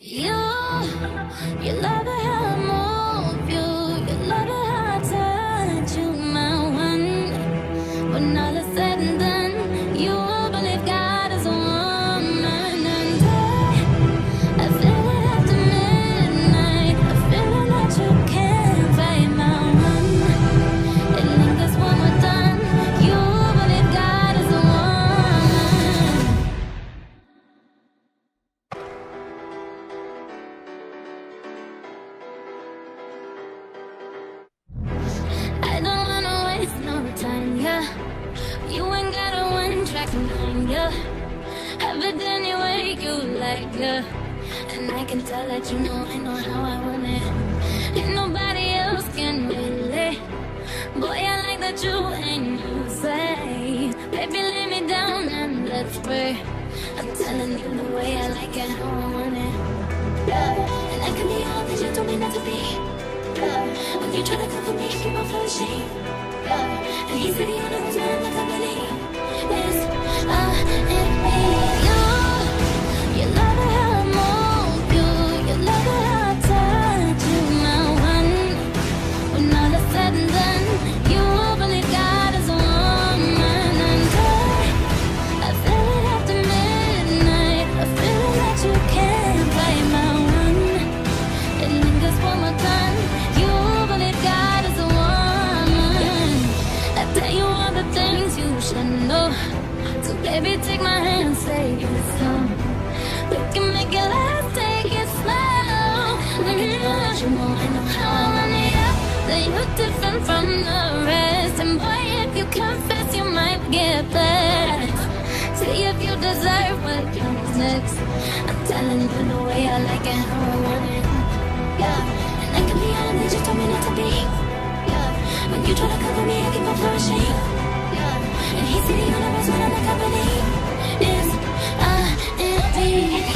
You love it how I move you. You love it how I touch you, my one. When all is said and done, you will believe God is a woman. And I feel it after midnight. I feel it that you can't fight my one. It lingers when we're done. You will believe God is a woman. I don't wanna waste no time, yeah. You ain't got a one-track mind, yeah. Have it any way you like, yeah. And I can tell that you know how I want it. And nobody else can relate. Boy, I like that you ain't you say. Baby, lay me down and let's pray. I'm telling you the way I like it, how I want it, yeah. And I can be all that you told me not to be, yeah. When you try to come for me, keep on full of shame, yeah. And he said he knows man the company is and me. You love it how I move you. You love it how I touch you, my one. When all is said and done, you will believe God is a woman. And I feel it after midnight. I feel it that you can't fight my one. It lingers when we're done. You will believe God is a woman. I tell you all the things you should know. So baby, take my hand, say it's so. We can make it last, take it slow. Let me know that you know how I want it, yeah. That you're different from the rest. And boy, if you confess, you might get blessed. See if you deserve what comes next. I'm telling you the way I like it, how I want it, yeah. And I can be all that you told me not to be, yeah. When you try to cover me, I keep on flourishing, yeah. And he's sitting on the rest when I'm the company is and me.